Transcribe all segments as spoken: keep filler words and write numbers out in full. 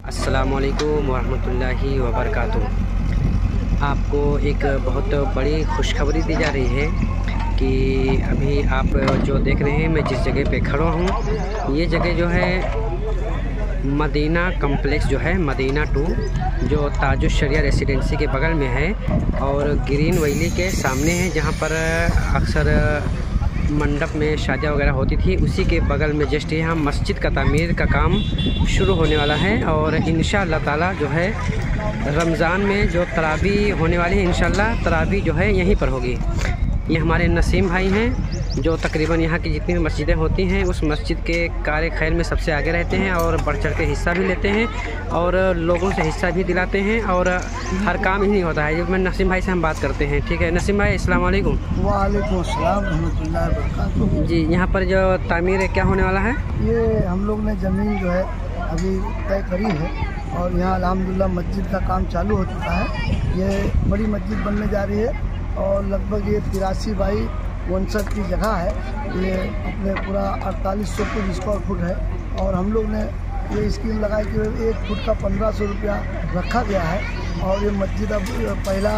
अस्सलामुअलैकुम वरहमतुल्लाहि वबरकातुहू। आपको एक बहुत बड़ी खुशखबरी दी जा रही है कि अभी आप जो देख रहे हैं, मैं जिस जगह पे खड़ा हूँ, ये जगह जो है मदीना कम्प्लेक्स जो है मदीना टू, जो ताजुश शरिया रेसिडेंसी के बगल में है और ग्रीन वैली के सामने है, जहाँ पर अक्सर मंडप में शादियाँ वगैरह होती थी। उसी के बगल में जस्ट यहाँ मस्जिद का तामीर का काम शुरू होने वाला है और इंशाअल्लाह ताला जो है रमज़ान में जो तरावी होने वाली है, इंशाअल्लाह तरावी जो है यहीं पर होगी। ये हमारे नसीम भाई हैं जो तकरीबन यहाँ की जितनी भी मस्जिदें होती हैं उस मस्जिद के कार्य खैर में सबसे आगे रहते हैं और बढ़ चढ़ के हिस्सा भी लेते हैं और लोगों से हिस्सा भी दिलाते हैं और हर काम ही नहीं होता है। मैं नसीम भाई से हम बात करते हैं। ठीक है नसीम भाई, अस्सलाम वालेकुम। वालेकुम अस्सलाम रहमतुल्लाहि व बरकातुहू। जी, यहाँ पर जो तामीर है क्या होने वाला है? ये हम लोग ने ज़मीन जो है अभी तय करी है और यहाँ अल्हम्दुलिल्लाह मस्जिद का काम चालू हो चुका है। ये बड़ी मस्जिद बनने जा रही है और लगभग ये तिरासी बाई उनसठ की जगह है। ये अपने पूरा अड़तालीस सौ फुट स्क्वायर फुट है और हम लोग ने ये स्कीम लगाई कि एक फुट का पंद्रह सौ रुपया रखा गया है और ये मस्जिद अब पहला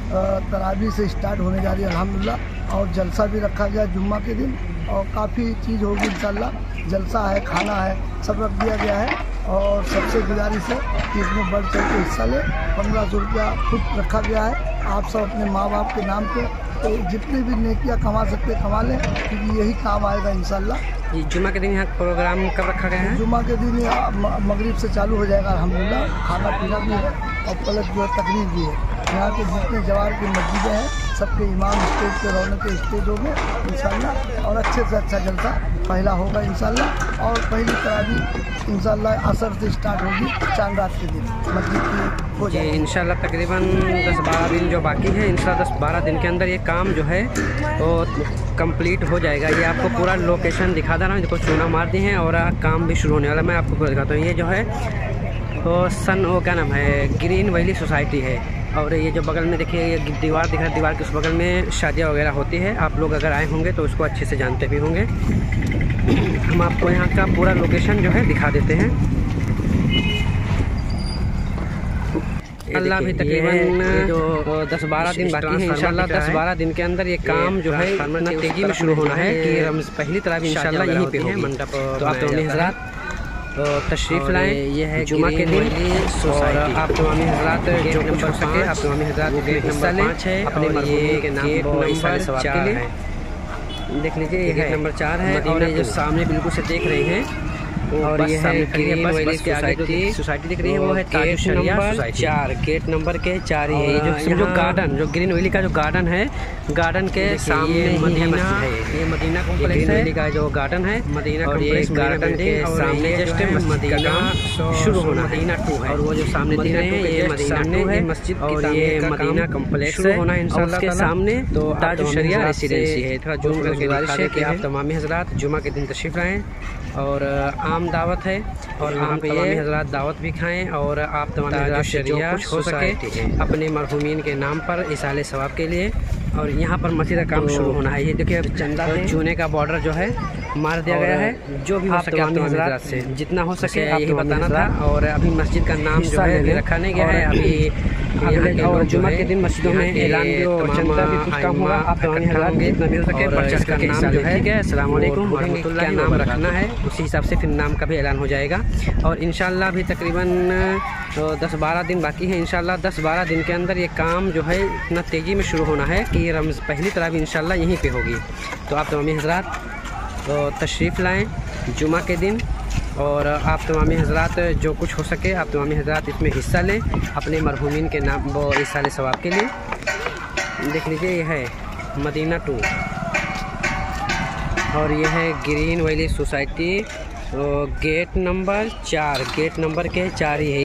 तरावी से स्टार्ट होने जा रही है अल्हम्दुलिल्लाह। और जलसा भी रखा गया जुम्मा के दिन और काफ़ी चीज़ होगी इंशाल्लाह। जलसा है, खाना है, सब रख दिया गया है और सबसे गुजारिश है कि इसमें बढ़ चढ़ के हिस्सा ले। पंद्रह सौ रुपया फुट रखा गया है। आप सब अपने माँ बाप के नाम पे तो जितने भी नेकियां कमा सकते कमा लें, क्योंकि यही काम आएगा इंशाल्लाह। ये जुम्मा के दिन यहाँ प्रोग्राम कब रखा गया है? जुम्मा के दिन मगरिब से चालू हो जाएगा अल्हम्दुलिल्लाह। खाना पीना भी है और प्लस जो है तकरीर भी है। यहाँ के जितने जवार की मस्जिदें हैं सबके इमाम स्टेज पे रौनक के स्टेज होंगे इंशाल्लाह और अच्छे से अच्छा जलसा पहला होगा इंशाल्लाह। और पहली तरावी इंशाल्लाह असर से स्टार्ट होगी, चांद रात के दिन मस्जिद की हो जाएगी इंशाल्लाह। तकरीबन दस बारह दिन जो बाकी है, इंशाल्लाह दस बारह दिन के अंदर ये काम जो है वो कंप्लीट हो जाएगा। ये आपको पूरा लोकेशन दिखा दे रहा हूँ, देखो चूना मार दी हैं और काम भी शुरू होने वाला। मैं आपको पूरा दिखाता हूँ। ये जो है वो सन वो क्या नाम है, ग्रीन वैली सोसाइटी है और ये जो बगल में देखिए ये दीवार दिख रहा है, दीवार के उस बगल में शादियाँ वगैरह होती है। आप लोग अगर आए होंगे तो उसको अच्छे से जानते भी होंगे। हम आपको यहाँ का पूरा लोकेशन जो है दिखा देते हैं। अल्लाह भी तकरीबन जो दस बारह दिन बाकी है, इंशाल्लाह दस बारह दिन के अंदर ये काम जो है इतना तेजी में शुरू होना है कि रमज़ पहली तरह इंशाल्लाह यहीं पे होगी। मंडप तो आप तमामी हज़रात तो तशरीफ़ लाएँ। ये है जुमा के दिन और आप तमामी हज़रात जो कुछ हो सके आप तमामी हज़रात उसमें हिस्सा लें अपने मरहूम के नाम नंबर चार है। देख लीजिए ये गेट नंबर चार है और ये जो सामने बिल्कुल से देख रहे हैं और ये है ग्रीन वैली के आगे जो सोसाइटी दिख रही है वो है ताजुश शरिया सोसाइटी चार। गेट नंबर के चार ही है। ये जो समझो गार्डन, जो ग्रीन वैली का जो गार्डन है, गार्डन के सामने मदीना है। ये मदीना कॉम्प्लेक्स है, ग्रीन वैली का जो गार्डन है मदीना और ये गार्डन के सामने जस्ट मदीना शुरू होना मदीना टू है। और वो जो सामने दिख रहे हैं ये मदीना टू है मस्जिद और ये मदीना कॉम्प्लेक्स है होना इंशाल्लाह के सामने। तो ताजुश शरिया रेसिडेंसी है। थोड़ा जूम करके गुजारिश है कि आप तमामी हज़रात जुमा के दिन तशरीफ़ लाएँ और आम दावत है और आम तमामी हज़रात दावत भी खाएं और आप तमामी हज़रात से जो कुछ हो सके अपने मरहूमीन के नाम पर इसाले सवाब के लिए। और यहाँ पर मस्जिद का काम शुरू होना है। ये देखिए चंदा चूने का बॉर्डर जो है मार दिया गया है। जो भी हो सके आप हज़रात से जितना हो सके यही बताना था। और अभी मस्जिद का नाम जो है अभी रखा नहीं गया है। अभी यहाँ के और जुमा के दिन मस्जिदों में ऐलान भी और चंदा भी कुछ कम होगा। आप तमामी हज़रात जितना भी हो सके परचेस करके नाम जो है ठीक है अस्सलाम वालेकुम क्या नाम रखना है उसी हिसाब से फिर नाम का भी ऐलान हो जाएगा। और इंशाल्लाह अभी तकरीबन तो दस बारह दिन बाकी है। इंशाल्लाह दस बारह दिन के अंदर ये काम जो है इतना तेज़ी में शुरू होना है कि रमज़ पहली तरह भी इंशाल्लाह यहीं पे होगी। तो आप तमामी हज़रात तो तशरीफ़ लाएँ जुमा के दिन और आप तमामी हज़रात जो कुछ हो सके आप तमामी हज़रात इसमें हिस्सा लें अपने मरहूमीन के नाम वो इसाले सवाब के लिए। देख लीजिए ये है मदीना टू और ये है ग्रीन वैली सोसाइटी। तो गेट नंबर चार, गेट नंबर के चार ही है।